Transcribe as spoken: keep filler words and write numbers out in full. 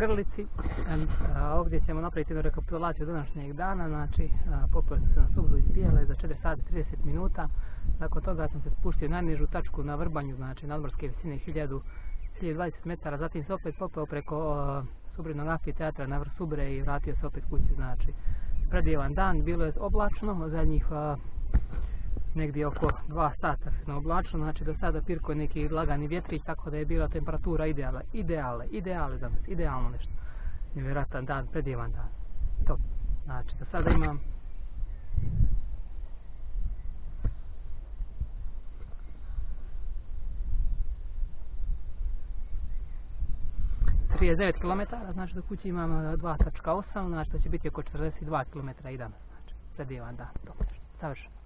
Grlici. Ovdje ćemo napraviti jednu rekapitulaciju današnjeg dana, znači popeo sam se na Subru iz Bijele za četiri sata i trideset minuta. Nakon toga sam se spustio na najnižu tačku na Vrbanju, znači nadmorske visine hiljadu dvadeset metara, zatim se opet popeo preko Subrinog amfiteatra na vrh Subre i vratio se opet kući, znači predivan dan, bilo je oblačno, zadnjih negdje oko dva sata se oblačno, znači do sada pirko je neki lagani vjetrić, tako da je bila temperatura idealna, idealna, idealna danas, idealno nešto. Nevjerojatan dan, predivan dan. Top. Znači do sada imam trideset devet kilometara, znači do kući imam dva tačka osam, znači to će biti oko četrdeset dva kilometra i danas, znači predivan dan, top, savršeno.